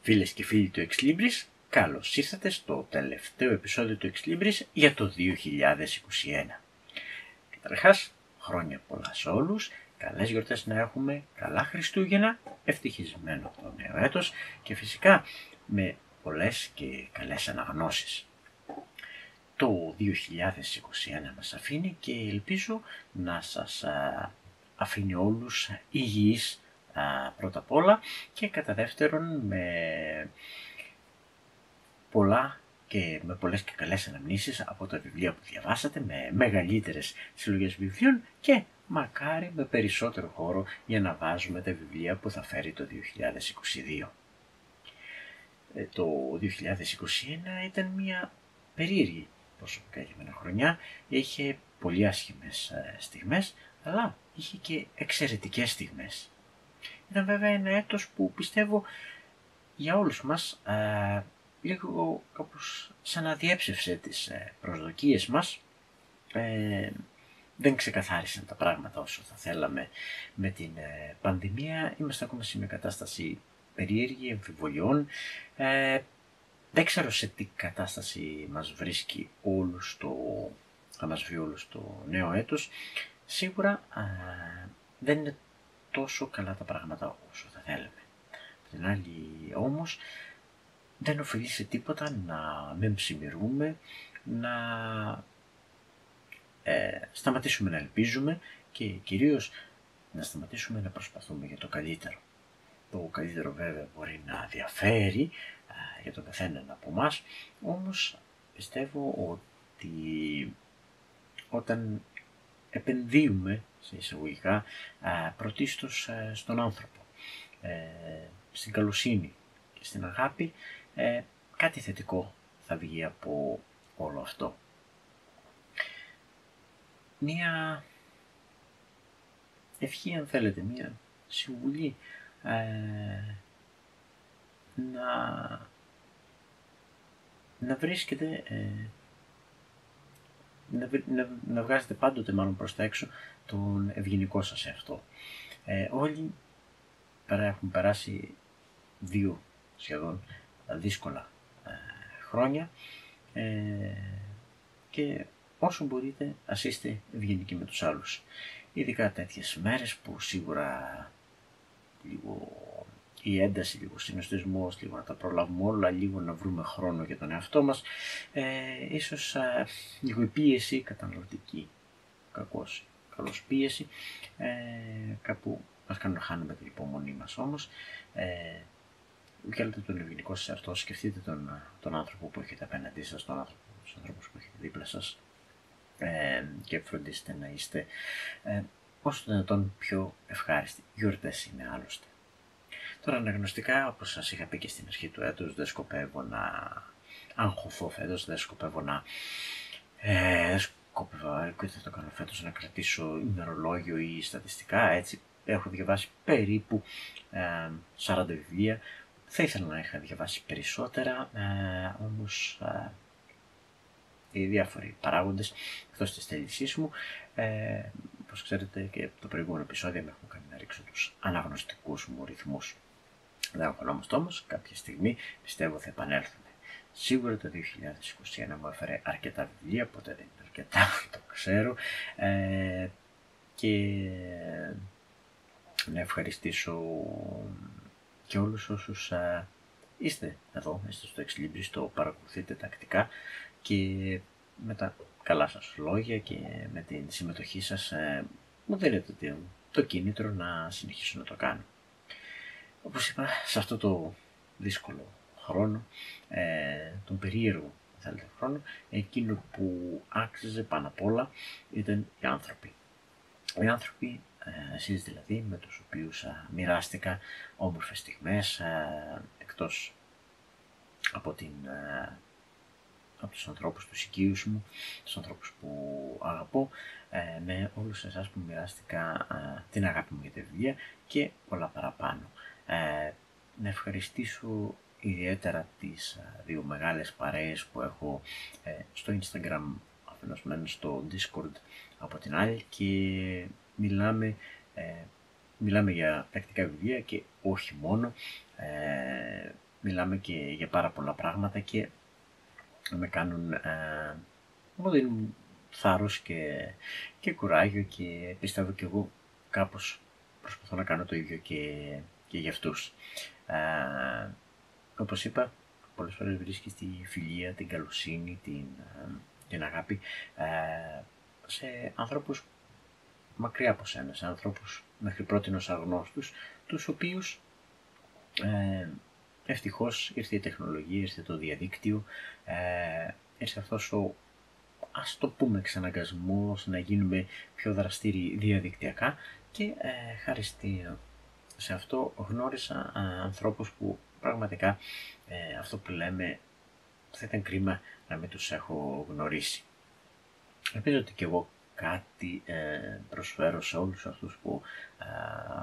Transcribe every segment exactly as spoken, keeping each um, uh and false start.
Φίλες και φίλοι του Ex Libris, καλώς ήρθατε στο τελευταίο επεισόδιο του Ex Libris για το δύο χιλιάδες είκοσι ένα. Καταρχάς, χρόνια πολλά σε όλους, καλές γιορτές να έχουμε, καλά Χριστούγεννα, ευτυχισμένο το νέο έτος και φυσικά με πολλές και καλές αναγνώσεις. Το δύο χιλιάδες είκοσι ένα μας αφήνει και ελπίζω να σας α, αφήνει όλους υγιείς α, πρώτα απ' όλα και κατά δεύτερον με πολλά και με πολλές και καλές αναμνήσεις από τα βιβλία που διαβάσατε, με μεγαλύτερες συλλογές βιβλίων και μακάρι με περισσότερο χώρο για να βάζουμε τα βιβλία που θα φέρει το δύο χιλιάδες είκοσι δύο. Ε, το δύο χιλιάδες είκοσι ένα ήταν μια περίεργη προσωπικά για μένα χρονιά, είχε πολύ άσχημες ε, στιγμές, αλλά είχε και εξαιρετικές στιγμές. Ήταν βέβαια ένα έτος που πιστεύω για όλους μας ε, λίγο κάπως σαν να διέψευσε τις ε, προσδοκίες μας. Ε, δεν ξεκαθάρισαν τα πράγματα όσο θα θέλαμε με την ε, πανδημία. Είμαστε ακόμα σε μια κατάσταση περίεργη, εμφιβολιών. Ε, δεν ξέρω σε τι κατάσταση μας βρίσκει όλους το, θα μας βρει όλους το νέο έτος. Σίγουρα α, δεν είναι τόσο καλά τα πράγματα όσο θα θέλαμε. Από την άλλη όμως δεν οφείλει σε τίποτα να μην ψημιρούμε, να ε, σταματήσουμε να ελπίζουμε και κυρίως να σταματήσουμε να προσπαθούμε για το καλύτερο. Το καλύτερο βέβαια μπορεί να διαφέρει α, για τον καθένα από εμάς, όμως πιστεύω ότι όταν επενδύουμε σε εισαγωγικά α, πρωτίστως α, στον άνθρωπο, ε, στην καλοσύνη και στην αγάπη, ε, κάτι θετικό θα βγει από όλο αυτό. Μία ευχή, αν θέλετε, μία συμβουλή, ε, να, να βρίσκετε, ε, να, να, να βγάζετε πάντοτε μάλλον προς τα έξω τον ευγενικό σας εαυτό. Ε, όλοι πέρα έχουν περάσει δύο σχεδόν δύσκολα ε, χρόνια ε, και όσο μπορείτε ας είστε ευγενικοί με τους άλλους. Ειδικά τέτοιες μέρες που σίγουρα λίγο η ένταση, λίγο συνοστισμός, λίγο να τα προλάβουμε όλα, λίγο να βρούμε χρόνο για τον εαυτό μας, ε, ίσως ε, λίγο η πίεση καταναλωτική, κακώς, καλώς πίεση, ε, κάπου μας κάνουν να χάνουμε την υπομονή μας. Όμως, ε, βγάλετε τον ευγενικό σας εαυτό, σκεφτείτε τον, τον άνθρωπο που έχετε απέναντί σας, τον άνθρωπο, τους ανθρώπους που έχετε δίπλα σας ε, και φροντίστε να είστε ε, όσο το δυνατόν πιο ευχάριστοι. Γιορτές είναι άλλωστε. Τώρα αναγνωστικά, όπως σας είχα πει και στην αρχή του έτους, δεν σκοπεύω να αγχωθώ φέτος, δεν σκοπεύω να ε, δεν σκοπεύω, και θα το κάνω φέτος, να κρατήσω ημερολόγιο ή στατιστικά, έτσι. Έχω διαβάσει περίπου ε, σαράντα βιβλία. Θα ήθελα να είχα διαβάσει περισσότερα, ε, όμως ε, οι διάφοροι παράγοντες εκτός της θέλησής μου, ε, όπως ξέρετε και από το προηγούμενο επεισόδιο με έχουν κάνει να ρίξω τους αναγνωστικούς μου ρυθμούς. Δεν αγχωνόμαστε όμως, κάποια στιγμή πιστεύω θα επανέλθουμε. Σίγουρα το δύο χιλιάδες είκοσι ένα μου έφερε αρκετά βιβλία, ποτέ δεν είναι αρκετά, το ξέρω, ε, και να ευχαριστήσω και όλους όσους α, είστε εδώ, είστε στο Ex Libris, το παρακολουθείτε τακτικά και με τα καλά σας λόγια και με την συμμετοχή σας ε, μου δίνετε το, το κίνητρο να συνεχίσω να το κάνω. Όπως είπα, σε αυτό το δύσκολο χρόνο, ε, τον περίεργο θέλετε, χρόνο, εκείνο που άξιζε πάνω απ' όλα ήταν οι άνθρωποι. Οι άνθρωποι, ε, εσείς δηλαδή, με τους οποίους α, μοιράστηκα όμορφες στιγμές, ε, εκτός από, την, ε, από τους ανθρώπους, τους οικείους μου, τους ανθρώπους που αγαπώ, ε, με όλους εσάς που μοιράστηκα ε, την αγάπη μου για τα βιβλία και πολλά παραπάνω. Ε, να ευχαριστήσω ιδιαίτερα τις ε, δύο μεγάλες παρέες που έχω ε, στο Instagram, αφενός στο Discord από την άλλη, και μιλάμε, ε, μιλάμε για τακτικά βιβλία και όχι μόνο. Ε, μιλάμε και για πάρα πολλά πράγματα και με κάνουν, ε, μου δίνουν θάρρος και, και κουράγιο και πιστεύω και εγώ κάπως προσπαθώ να κάνω το ίδιο και, και για αυτούς. Ε, όπως είπα, πολλές φορές βρίσκεις τη φιλία, την καλοσύνη, την, ε, την αγάπη ε, σε ανθρώπους μακριά από σένα, σε ανθρώπους μέχρι πρότινος αγνώστους, τους οποίους ε, ευτυχώς ήρθε η τεχνολογία, ήρθε το διαδίκτυο, ε, ήρθε αυτός ο, ας το πούμε, εξαναγκασμός να γίνουμε πιο δραστήριοι διαδικτυακά και ε, χάρη στη, σε αυτό γνώρισα α, ανθρώπους που πραγματικά ε, αυτό που λέμε θα ήταν κρίμα να μην τους έχω γνωρίσει. Ελπίζω ότι και εγώ κάτι ε, προσφέρω σε όλους αυτούς που ε,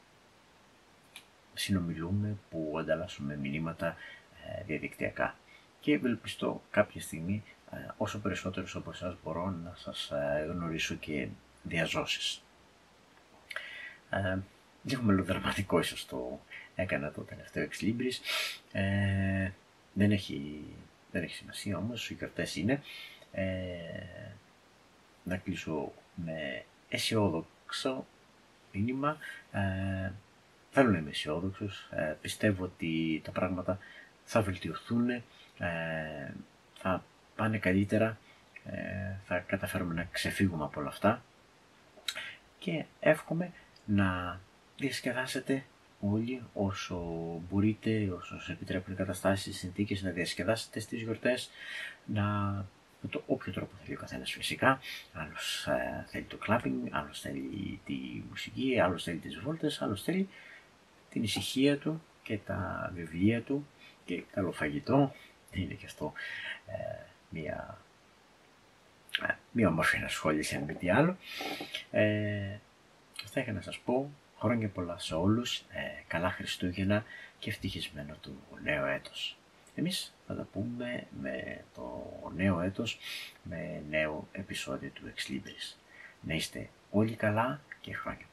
συνομιλούμε, που ανταλλάσσουμε μηνύματα ε, διαδικτυακά. Και ευελπιστώ κάποια στιγμή, ε, όσο περισσότερους από εσάς μπορώ, να σας ε, γνωρίσω και διαζώσεις. Ε, λίγο μελοδραματικό ίσως το έκανα το τελευταίο Ex Libris. Ε, δεν, έχει, δεν έχει σημασία όμως, οι γιορτές είναι. Ε, να κλείσω με αισιόδοξο μήνυμα. Ε, θέλω να είμαι αισιόδοξος. Ε, πιστεύω ότι τα πράγματα θα βελτιωθούν, ε, θα πάνε καλύτερα, ε, θα καταφέρουμε να ξεφύγουμε από όλα αυτά και εύχομαι να διασκεδάσετε όλοι όσο μπορείτε, όσο σας επιτρέπουν οι καταστάσεις, οι συνθήκες, να διασκεδάσετε στις γιορτές, να, με το όποιο τρόπο θέλει ο καθένας φυσικά. Άλλος ε, θέλει το κλάπινγκ, άλλος θέλει τη μουσική, άλλος θέλει τις βόλτες, άλλος θέλει την ησυχία του και τα βιβλία του και καλό φαγητό. Είναι και αυτό ε, μια, ε, μια όμορφη ενασχόληση, αν μη τι άλλο. Ε, αυτά είχα να σας πω. Χρόνια πολλά σε όλους, ε, καλά Χριστούγεννα και ευτυχισμένο το νέο έτος. Εμείς θα τα πούμε με το νέο έτος, με νέο επεισόδιο του Ex Libris. Να είστε όλοι καλά και χρόνια